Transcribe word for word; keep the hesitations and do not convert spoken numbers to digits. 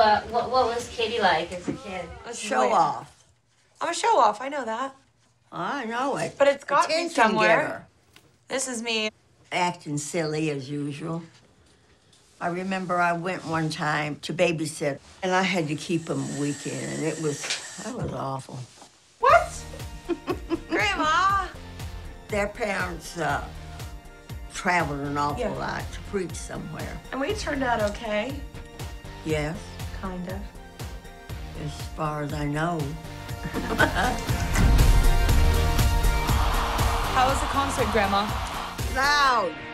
uh, what, what was Katy like as a kid? Show off. I'm a show off, I know that. I know it. But it's got Attention me somewhere. getter. This is me. Acting silly as usual. I remember I went one time to babysit, and I had to keep them a weekend, and it was, that was awful. What? Grandma! Their parents uh, traveled an awful Yeah. lot to preach somewhere. And we turned out okay. Yes, Kind of. as far as I know. How was the concert, Grandma? Loud.